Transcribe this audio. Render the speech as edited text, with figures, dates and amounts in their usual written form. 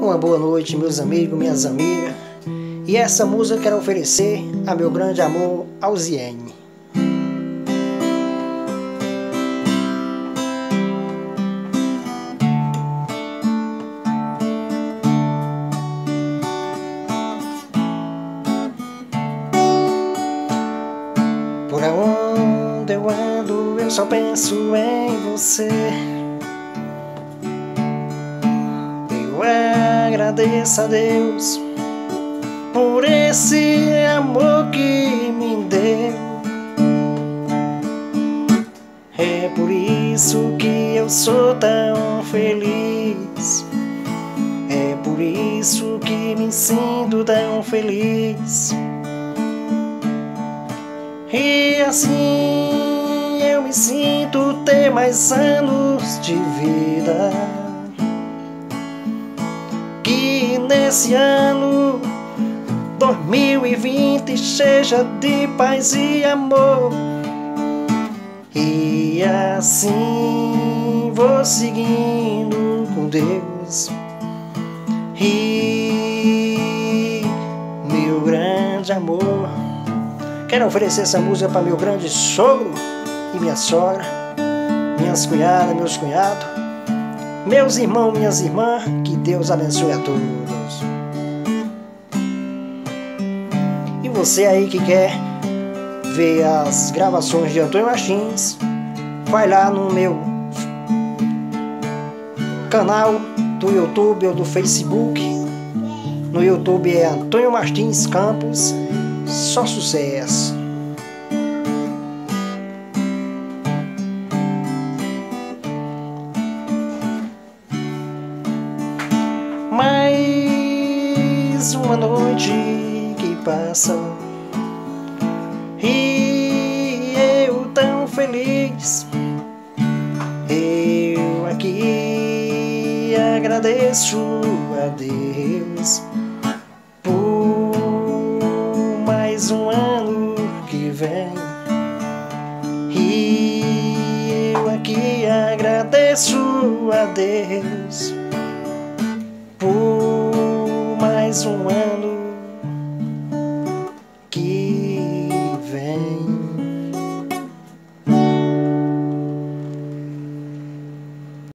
Uma boa noite, meus amigos, minhas amigas. E essa música eu quero oferecer a meu grande amor, Alziene. Por onde eu ando, eu só penso em você. Eu agradeço a Deus por esse amor que me deu. É por isso que eu sou tão feliz. É por isso que me sinto tão feliz. E assim eu me sinto ter mais anos de vida. Que nesse ano 2020 seja de paz e amor. E assim vou seguindo com Deus. E meu grande amor, quero oferecer essa música para meu grande sogro e minha sogra, minhas cunhadas, meus cunhados, meus irmãos, minhas irmãs. Que Deus abençoe a todos. E você aí que quer ver as gravações de Antônio Martins, vai lá no meu canal do YouTube ou do Facebook. No YouTube é Antônio Martins Campos. Só sucesso. Mais uma noite que passa e eu tão feliz. Eu aqui agradeço a Deus mais um ano que vem. E eu aqui agradeço a Deus por mais um ano.